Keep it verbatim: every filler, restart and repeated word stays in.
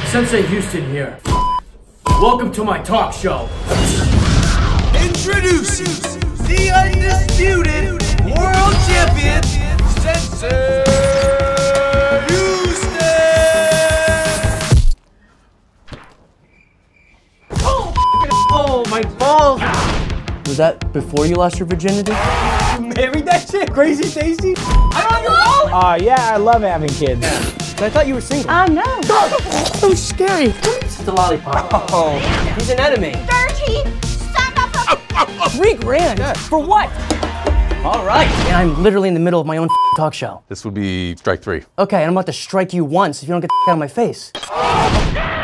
SENSAI Houston here. Welcome to my talk show. Introducing the undisputed world champion, SENSAI Houston! Oh, oh, my balls! Was that before you lost your virginity? You married that shit? Crazy Stacy? I don't know! Aw, uh, yeah, I love having kids. I thought you were single. Oh, no. So scary. It's the lollipop. Oh, he's an enemy. thirteen, stand up for... Three grand? Yeah. For what? All right. And I'm literally in the middle of my own talk show. This would be strike three. Okay, and I'm about to strike you once if you don't get the out of my face.